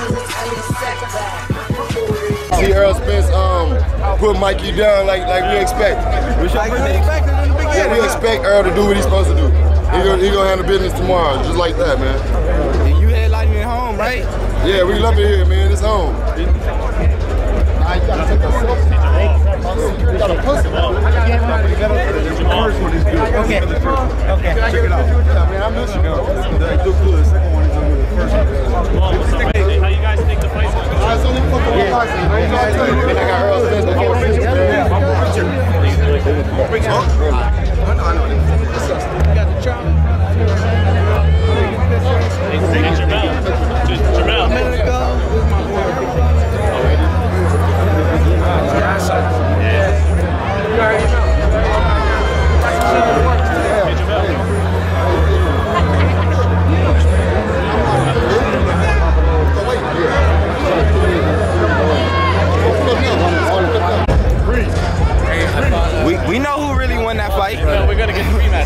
See Earl Spence put Mikey down like we expect. Yeah, we expect Earl to do what he's supposed to do. He gonna handle business tomorrow, just like that, man. And you headlining at home, right? Yeah, we love it here, man. It's home. I gotta take a selfie. You got a pussy. Okay. Okay. Check it out. Yeah, man, I miss you. They do good. The second one is gonna be the first one. How you guys think the fight's going to go? It's only fucking one boxing. I got Earl Spence before this. I know. You got the chop. Hey, Jermall. Jermall. A minute ago, was my boy. We know who really won that fight. No, we're going to get the rematch.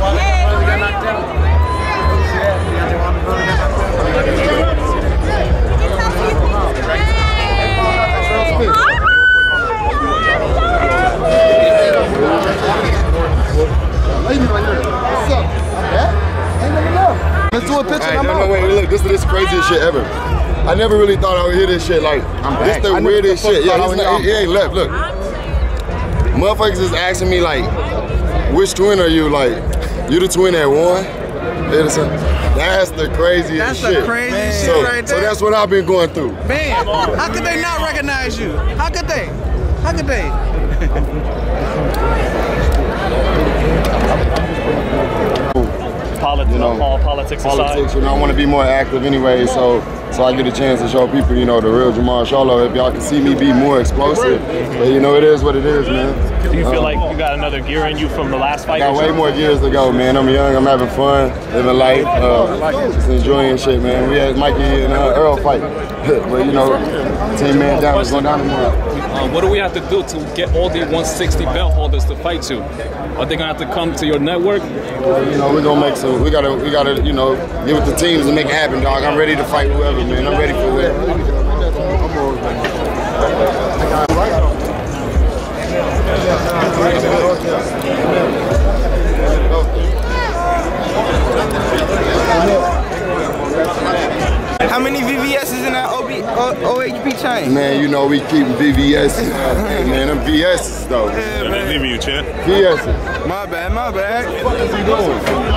Let's do a picture. Hey, no, wait, look, this is the craziest shit ever. I never really thought I would hear this shit. Like, this the weirdest shit. Yeah, he ain't left. Look, motherfuckers is asking me like, which twin are you? Like, you the twin that won? That's the craziest shit. That's the craziest shit right there. So that's what I've been going through. Man, how could they not recognize you? How could they? How could they? Politics aside. You know, I want to be more active anyway, so I get a chance to show people, you know, the real Jermall Charlo. If y'all can see me be more explosive, but you know, it is what it is, man. Do you feel like you got another gear in you from the last fight? I got way more gears to go, man. I'm young, I'm having fun, living life, just enjoying shit, man. We had Mikey and Earl fight, but you know, 10 man down, it's going down tomorrow. What do we have to do to get all the 160 belt holders to fight you? Are they gonna have to come to your network? You know, we're gonna make some. We gotta, you know, get with the teams and make it happen, dog. I'm ready to fight whoever, man. I'm ready for whoever. How many VVS is in that OHP chain? Man, you know we keep VVS. Hey, man, them VS though. Leaving you, champ. VS. My bad. What is he doing?